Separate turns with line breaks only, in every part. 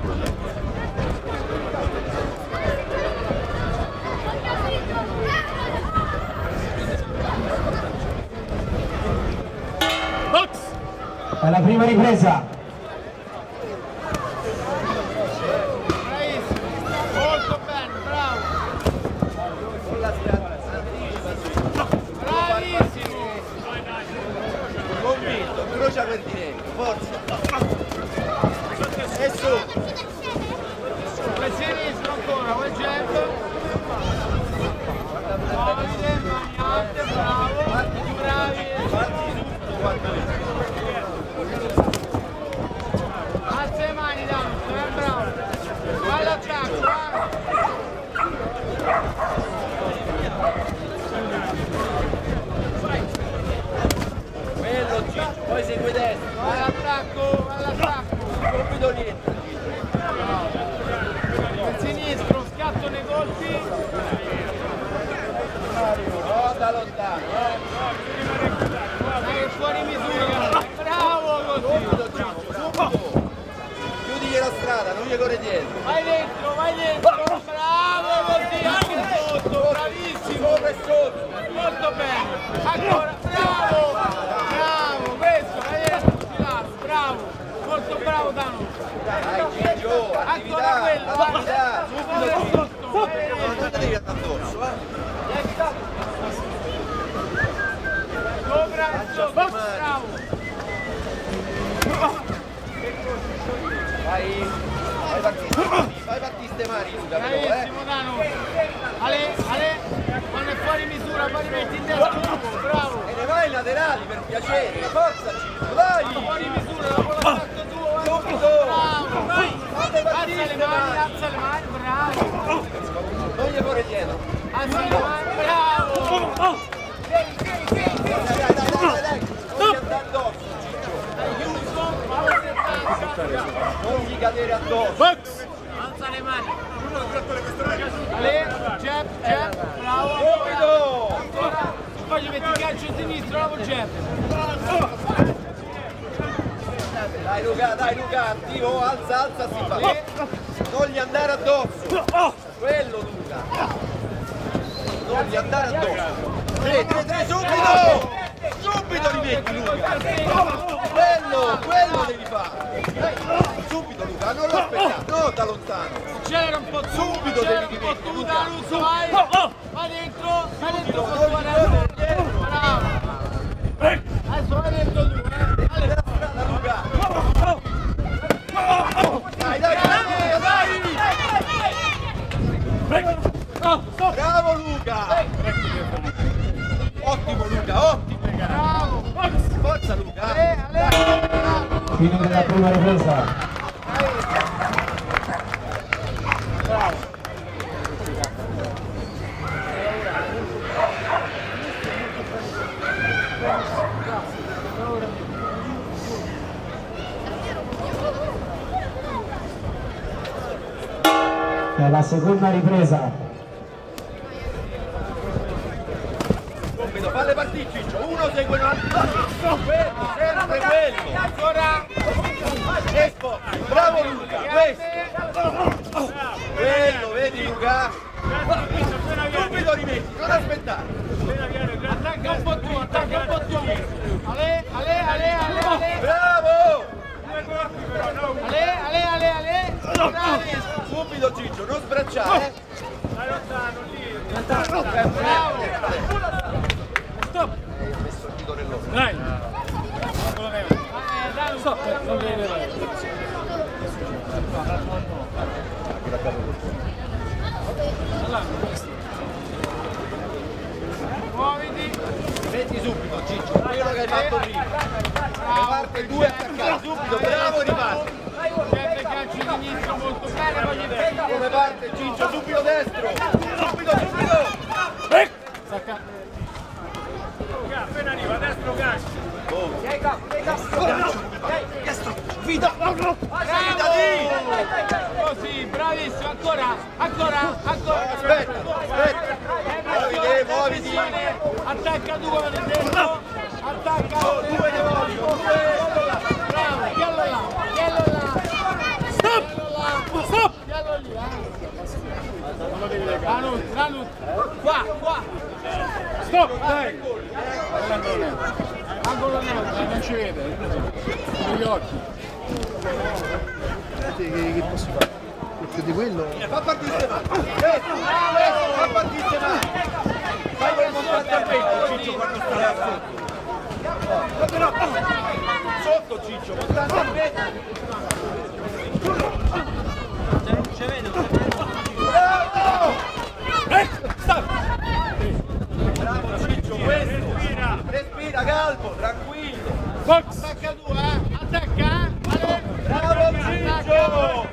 È la prima ripresa.
Molto bene, bravo. Bravissimo.
Convinto, crocia per diretto, forza. E su.
Per sinistro ancora, quel jab. Davide, mani alte, bravo. Bravi. Alza le mani, Dante, bravo. Vai all'attacco,
Bello Ciccio, poi segue destra.
vai all'attacco, vai all'attacco.
Subito niente.
Per sinistro, scatto nei colpi.
No, da lontano.
Dai, fuori misura. Bravo così.
Subito Ciccio, subito. Chiudigli la strada, non gli corre dietro.
Vai dentro, vai dentro. Bravo così, anche sotto, bravissimo.
Sopra e sotto.
Molto bene. Ancora, bravo. Bravo, questo, vai dentro, filato, bravo. Molto bravo Dano.
Dai Ciccio,
Ancora
attività,
quello,
attività. Subito Ciccio.
sotto, vai
Non
dentro.
ti devi andare addosso,
Sopra e sotto, bravo.
Vai partiste mani Luca, però,
Bravissimo Dano. Ale, quando è fuori misura, poi rimetti in destra, bravo.
E ne vai ai laterali per piacere, forza Ciccio, dai!
Fuori misura, dopo l'attacco tuo,
Subito!
bravo.
Fate partite mani!
Alza le mani, bravo.
Non gli corre dietro!
Alza le mani, bravo.
Dai! Non gli andare addosso Ciccio!
Hai chiuso, bravo se attacca.
Non gli cadere addosso!
Alza le mani. Ale, jab, bravo.
Subito!
Ancora. Poi gli metti calcio in sinistra, dopo jab.
Dai Luca, attivo, alza, si fa! Non gli andare addosso! Quello Luca! Non gli andare addosso! 3, subito! Subito rimetti Luca! Quello devi fare! Subito Luca, non lo aspettare, no da lontano!
Accelera un po' tu,
Subito
accelera
devi
un po'
rimettere,
tu,
Luca.
Danuzzo, vai! Vai dentro
Non gli
con
correre dietro!
bravo! Adesso vai dentro tu,
Dai strada Luca! Dai! Bravo Luca! Ottimo Luca, ottimo!
bravo!
Forza Luca!
Bravo!
Fine della prima ripresa. È la seconda ripresa.
Subito, falle partire Ciccio, uno segue l'altro, quello, sempre quello,
Ancora!
Espo, bravo Luca, questo, quello, vedi Luca, subito rimetti, non aspettare,
Attacca un po' tu, attacca un po' tu! Ale!
bravo,
Ale! Bravi!
subito Ciccio, non sbracciare,
Bravo!
stop, messo il dito nell'occhio,
Dai!
Dai,
Stop! Non devi vedere.
muoviti!
metti subito Ciccio, quello che hai fatto prima, parte 2 attaccare subito, bravo riparte.
Sempre calcio di sinistro molto bene, poi gli fai
Come parte Ciccio, subito destro, subito,
Stacca. Appena arriva, destro gancio.
destro, vita,
bravo! Così, bravissimo, ancora!
aspetta, muoviti,
Attacca due dentro, attacca
due
bravo, chiello là, stop! Lanut, qua.
Stop, dai! Angolo neutro, non ci vede, con gli occhi.
Che posso fare? Più di quello?
Fa partire male! Fa partire male! Fai quel contrattamento, Ciccio, quando stai a sotto, Ciccio, contrattamento!
Non ci vedo.
Bravo!
Stop!
Bravo, Ciccio, questo! Respira, calmo, tranquillo!
Box!
Attacca tu, attacca, vale.
Bravo, Ciccio!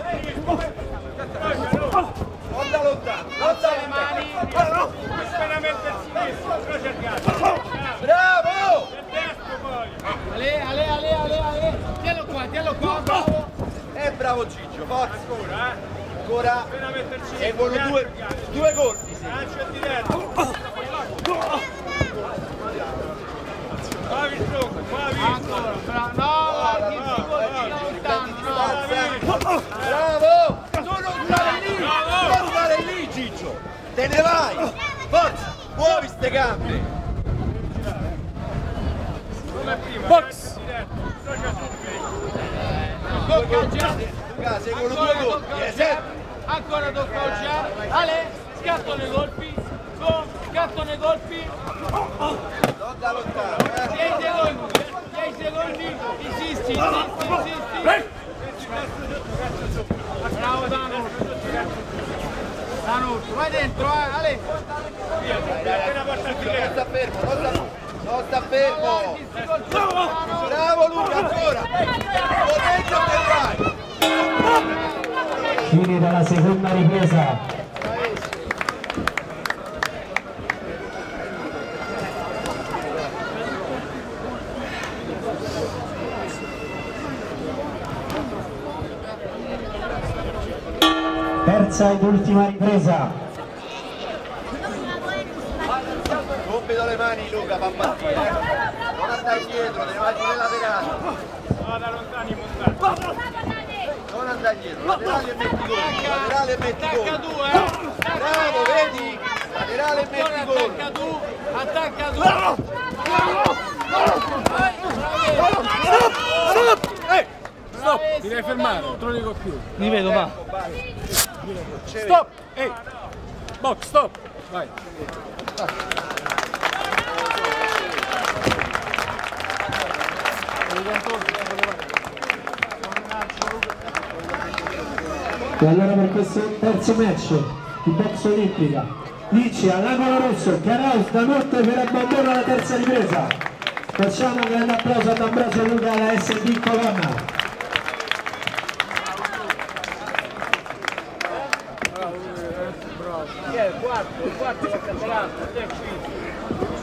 Non da lontano, non da
Le mani.
Veramente il sinistro, però cercate.
Bravo!
Ale. Tienilo qua, bravo.
Bravo Ciccio, forza! Ancora! Seguono due colpi! Sì.
Lancio diretto. Bravi stroke, bravi.
Ancora, bravo. No, guardi, da lontano, no.
Bravo! Non stare lì, Ciccio! Te ne vai! Forza! Muovi ste gambe!
Box!
Luca, seguono due colpi!
Ancora tocca oggiare. Ale, scatto nei colpi. Go, scatto nei colpi.
Non da lontano,
10 secondi. Insisti. Bravo Danut, vai dentro, Ale.
Non sta fermo! Bravo Luca, ancora! Potente te vai!
Finita la seconda ripresa. Terza ed ultima ripresa.
Subito le mani Luca, va a partire, non andare indietro, le mani nelle laterali.
Vada lontani, montati.
Non andare indietro, laterale e metti gol. Laterale e metti
Attacca
gol.
tu,
Bravo, vedi? Laterale e metti gol.
Attacca tu.
Stop! Ti devi fermare, non te lo dico più.
Mi vedo, va.
Stop! Ehi! Box, stop! Vai!
E allora per questo terzo match di box olimpica vince all'angolo rosso Caraus Danut per abbandono alla terza ripresa. Facciamo un grande applauso ad Ambrosio Luca alla SD Colonna.
Chi è il quarto? Il quarto è il catterato,